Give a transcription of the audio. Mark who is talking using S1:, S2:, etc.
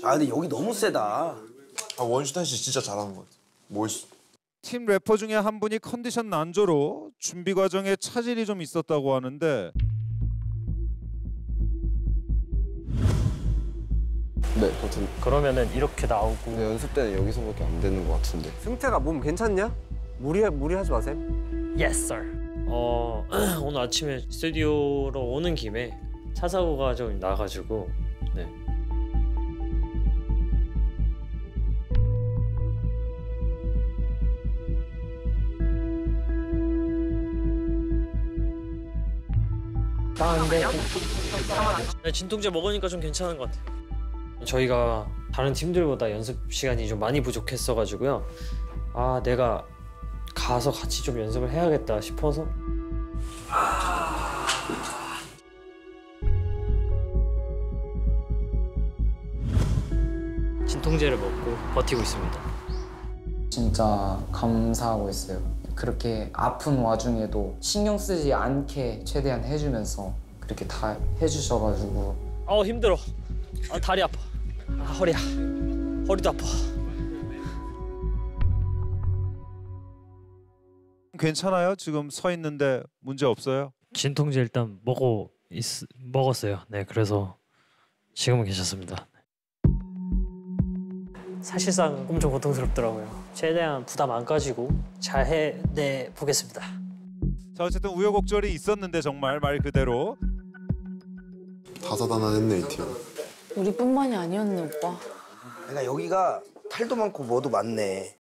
S1: 아 근데 여기 너무 세다.
S2: 아 원슈타인 씨 진짜 잘하는 것 같아. 멋있어.
S3: 팀 래퍼 중에 한 분이 컨디션 난조로 준비 과정에 차질이 좀 있었다고 하는데
S4: 네, 저도.
S5: 그러면은 이렇게 나오고.
S4: 근데 연습 때는 여기서밖에 안 되는 것 같은데.
S6: 승태가 몸 괜찮냐? 무리하지 마세요.
S5: Yes, sir. 오늘 아침에 스튜디오로 오는 김에 차 사고가 좀 나가지고 네. 네, 진통제 먹으니까 좀 괜찮은 것 같아요. 저희가 다른 팀들보다 연습 시간이 좀 많이 부족했어가지고요. 아, 내가 가서 같이 좀 연습을 해야겠다 싶어서. 진통제를 먹고 버티고 있습니다.
S7: 진짜 감사하고 있어요. 그렇게 아픈 와중에도 신경 쓰지 않게 최대한 해주면서 그렇게 다 해주셔가지고.
S5: 힘들어. 다리 아파. 허리야. 허리도 아파.
S3: 괜찮아요? 지금 서 있는데 문제 없어요?
S5: 진통제 일단 먹었어요. 네, 그래서 지금은 괜찮습니다. 사실상 엄청 고통스럽더라고요. 최대한 부담 안 가지고 잘 해내 보겠습니다.
S3: 자 어쨌든 우여곡절이 있었는데 정말 말 그대로
S2: 다사다난했네 이 팀.
S8: 우리뿐만이 아니었네 오빠.
S1: 그러니까 여기가 탈도 많고 뭐도 많네.